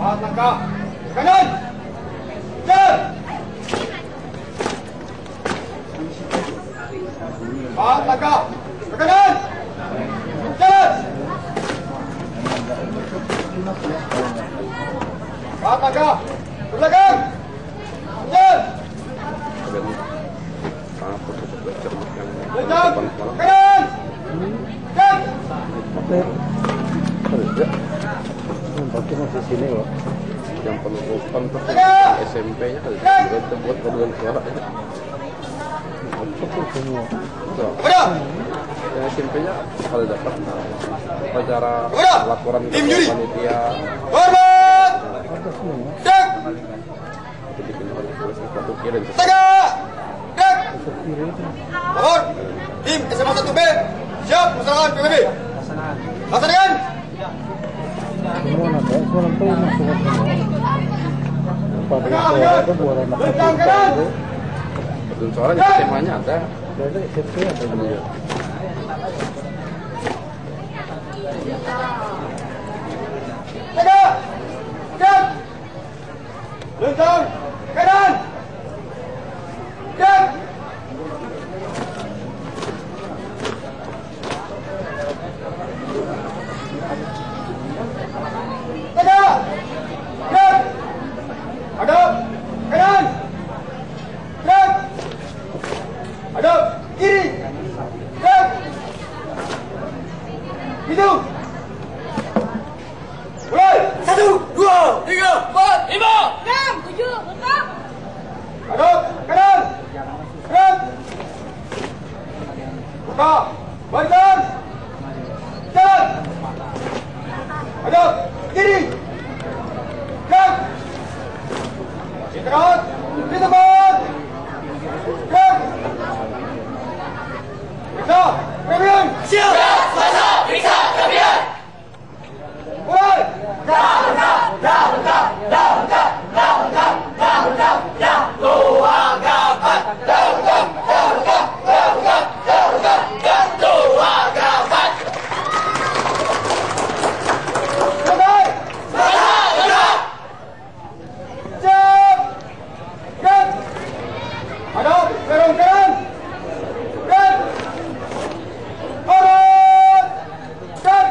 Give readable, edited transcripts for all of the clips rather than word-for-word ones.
Empat langkah ke kanan. Kejar. Empat langkah ke kanan. Kejar. Empat langkah ke belakang. Kejar. Kejar. Kanan. Kejar. Pasti masih sini loh. Yang penutupan tuh SMP-nya kali. Udah buat paduan suara. Betul semua. Yang SMP-nya kalau dapat acara laporan ke panitia. Hormat. Cek. Bikin tulis satu kiri. Tegak. Cek. Lapor. Tim SMA 1B. Siap melaksanakan PBB. Laksanakan. Semua anak ya, semua orang tuh masuk ke semua. Pada itu buat anak itu. Betul soalnya temanya ada. Ada SMP ada dulu. Tegak. Cek. Lentang. Kanan. Cek. Tegak. Cek. Hadap. Kanan. Cek. Hadap. Kiri. Cek. Hitung. Mulai. 1, 2, 3, 4, 5, 6, 7, 8. hadap. Kanan. Kanan. Buka. Barisan. Jalan. Hadap. Kiri. Cek. Istirahat. Di tempat. Cek. Periksa. Kelebihan. Siap! Masa periksa kelebihan! Mulai. Selesai. Siap. Cek. Hadap. Dorong kanan. Cek. Hormat. Cek.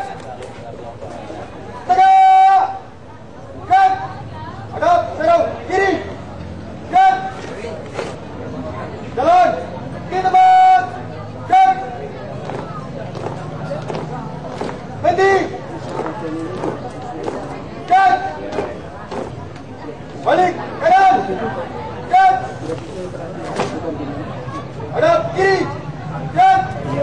Tegak. Cek. Hadap. Dorong kiri. Cek. Jalan. Di tempat. Cek. Berhenti. Cek. Balik kanan. Cek. Hadap kiri. Cek.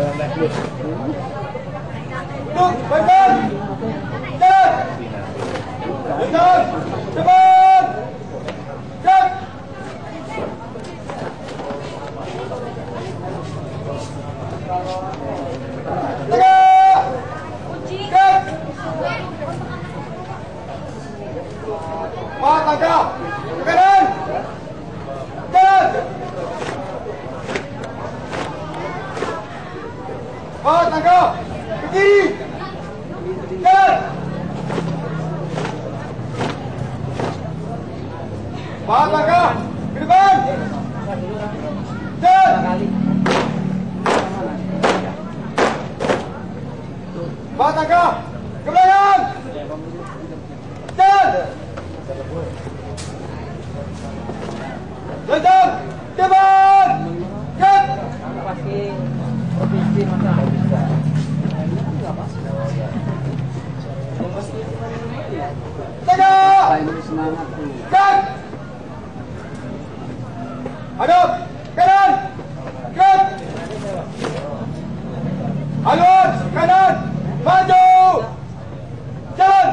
Duduk barisan. Jalan. Lintang. Cepat. Cek. Tegak. Cek. 4 langkah ke kanan. Jalan. 4 langkah ke kiri. Jalan. 4 langkah ke depan. Jalan. 4 langkah ke belakang. Jalan. Lentang. Depan. Cek. Provinsi masa nggak bisa. Tegak. Ini semangat tuh. Cek. Hadap. Kanan. Cek. Halus. Kanan. Maju. Jalan.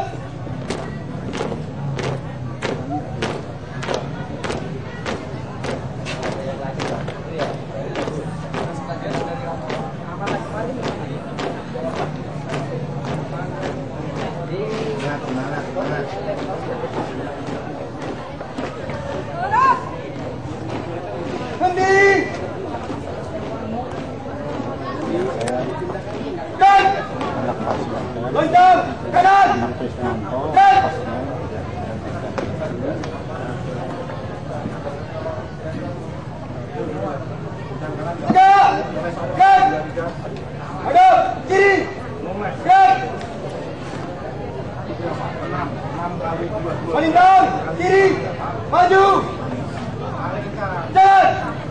Henti. Cek. Loncat. Kanan. Cek. Gerak. Hadap. Kiri. Gerak. Melintang. Kiri. Maju. Jalan.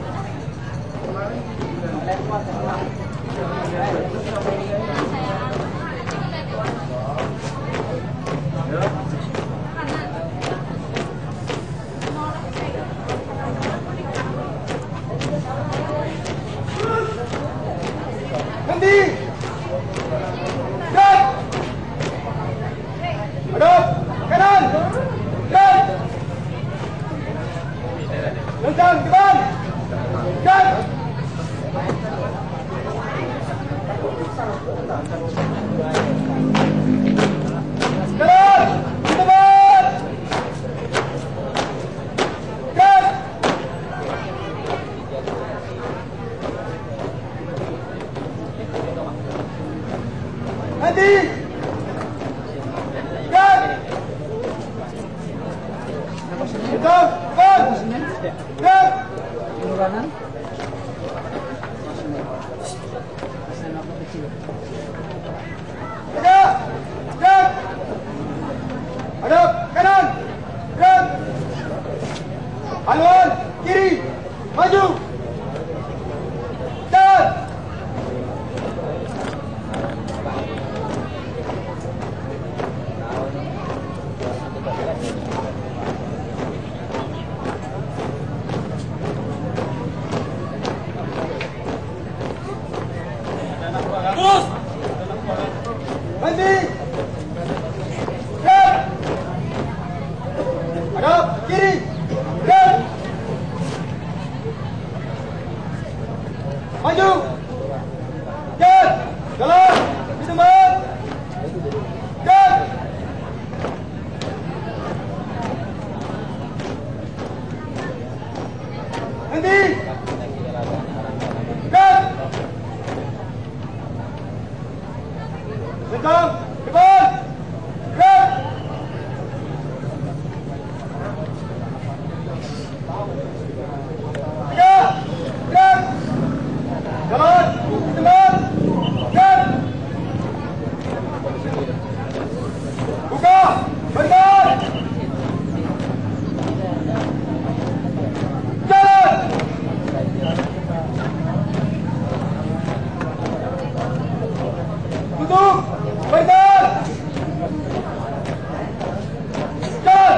Henti. Gerak. Hadap. Kanan. Gerak. Lentang depan. Gerak. Gerak. Depan. Gerak. Henti. Gerak. Lentang depan. Gerak. Kanan. Gerak. Gerak. Hadap kanan. Gerak. Haluan kiri. Maju. Jalan. Terus. Henti. Gerak. Hadap kiri. Gerak. Maju. Jalan. Jalan. Di depan. Gerak. Henti. Gerak. Lentang depan. Gerak. Gerak. Gerak. Jalan. Depan. Gerak. Buka. Bentar. Jalan. Tutup. Bentar. Jalan.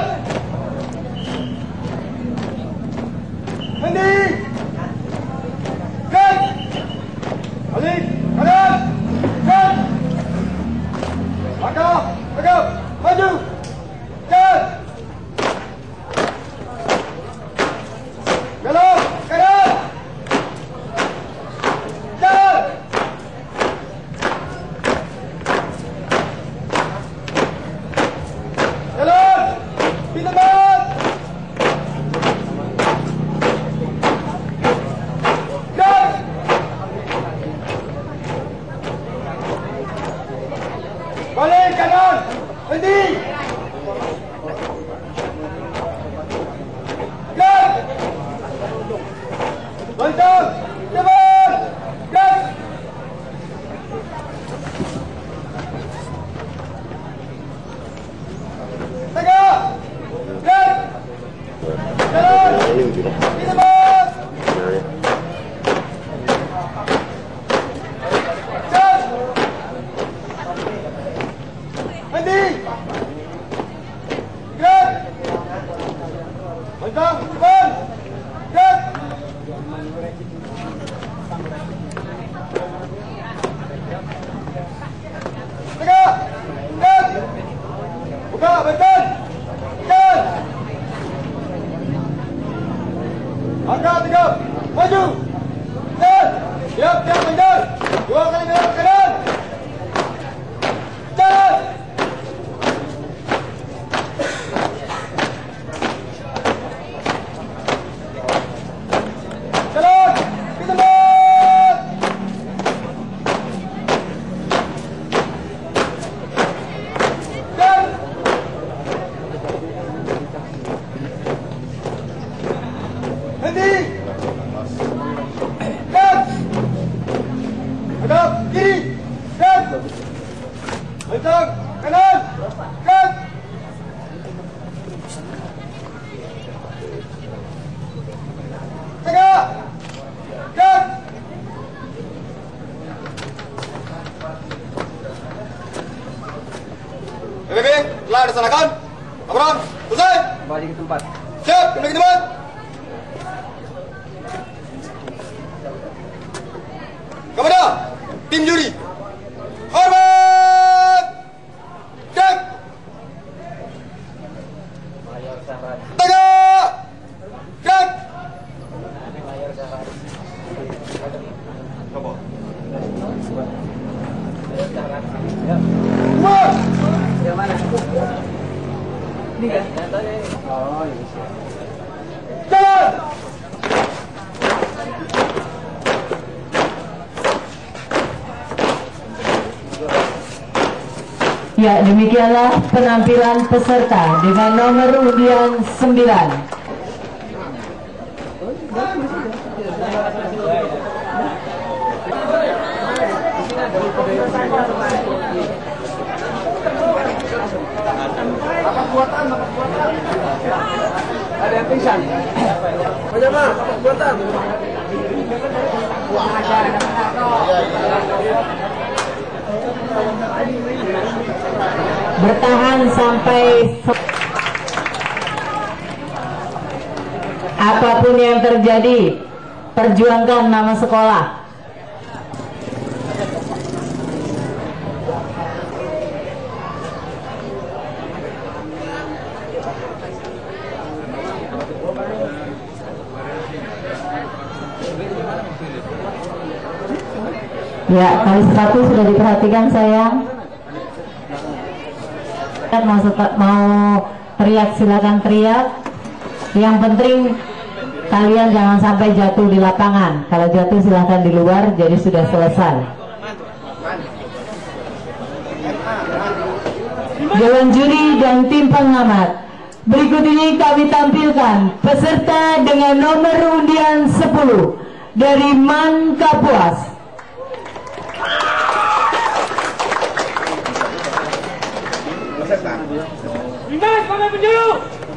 Henti. Gerak. Balik. Kanan. Gerak. Langkah. Tegap. Maju. Jalan. Jalan. Kanan. Jalan. Jalan. Di tempat. Gerak. Balik kanan. Henti. Gerak. Lentang. Depan. Gerak. Tegak. Gerak. Jalan. Di tempat. Jalan. Henti. Gerak. Lentang depan. Gerak. Tegak. Gerak. Buka bentar. Jalan. Angkat tegap. Maju. Jalan. Siap, siap, bentar. 2 kali gerak kanan. Jalan. Kanan. Gerak. Tegak. Gerak. PBB telah dilaksanakan. Laporan selesai. Kembali ke tempat. Siap, kembali ke tempat. Kepada tim juri, hormat. Cek. Mayor Sahari. Tegak. Cek. Mayor Sahari. Coba. Mayor Sahari. Ya. Semua. Yang mana? Ini kan? Contohnya ini. Oh, iya. Jalan. Ya, demikianlah penampilan peserta dengan nomor undian 9. Ada yang pingsan. Macam mana? Buatan. Bertahan sampai apapun yang terjadi, perjuangkan nama sekolah. Ya, kali sepatu sudah diperhatikan sayang. Mau teriak silakan teriak. Yang penting kalian jangan sampai jatuh di lapangan. Kalau jatuh silakan di luar. Jadi sudah selesai. Dewan juri dan tim pengamat. Berikut ini kami tampilkan peserta dengan nomor undian 10 dari Man Kapuas. Bimas, pada penjuru.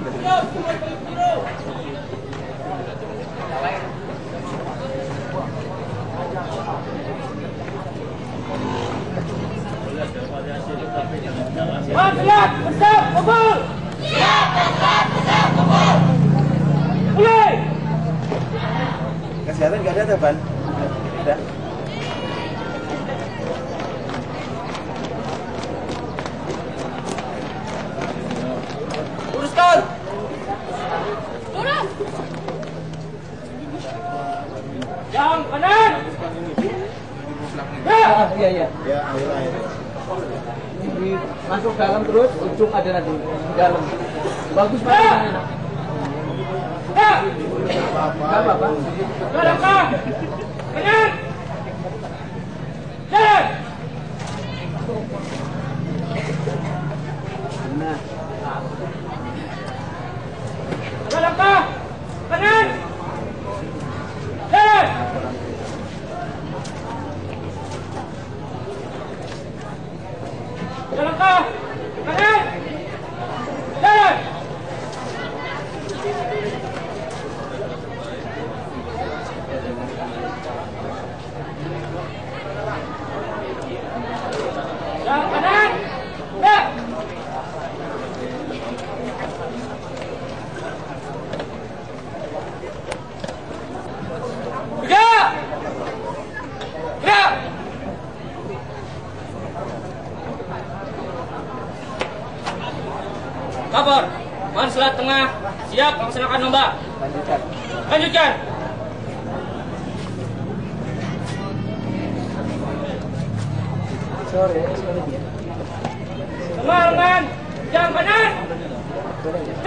Siap, bersiap, kumpul. Siap, bersiap, kumpul. Mulai. Kesehatan nggak ada, Ban? Ada. Uruskan. Turun. Yang kanan. Ya. Iya, iya. Ya, air. Masuk dalam terus, ujung ada nanti di dalam. Bagus banget. Ya. Enggak apa-apa. Belakang. Kanan. Jalan. Nah, Belakang. Kanan. Jalan. Belakang. Kanan. Jalan. Yang kanan. Ya. Gerak. Gerak. Kabar, Man Selat Tengah siap melaksanakan lomba. lanjutkan. Lanjutkan. Sore, sekali dia. Semua lengan, jam kanan. Boleh ya?